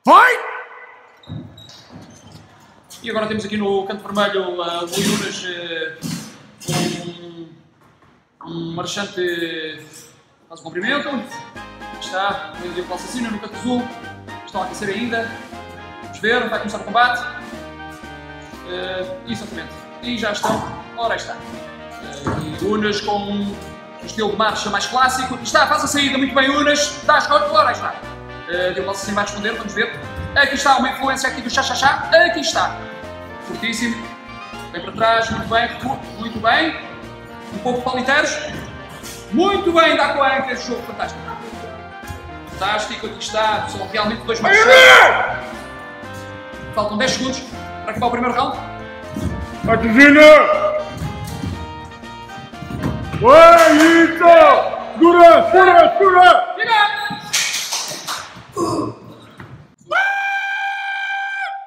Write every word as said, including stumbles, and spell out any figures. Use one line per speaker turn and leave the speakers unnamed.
Vai!
E agora temos aqui no canto vermelho uh, o Yunas, uh, um, um marchante faz um cumprimento. Está o Diogo Assassino no canto azul. Estão a aquecer ainda. Vamos ver, vai começar o combate. Uh, exatamente. E já estão. Ora, aí está. Uh, Unas com um estilo de marcha mais clássico. Está, faz a saída muito bem, Unas. Dá as costas. Ora, aí está. Uh, Diogo Assassino vai responder, vamos ver. Aqui está uma influência aqui do chá-chá-chá. Aqui está. Fortíssimo. Vem para trás, muito bem. Muito bem. Um pouco de paliteiros. Muito bem, dá com a anca. Esse jogo fantástico. Fantástico, aqui está. São realmente dois mais. Faltam dez segundos para acabar o primeiro round.
Ativina! Ué, isso! Segura, segura, segura!
Fica!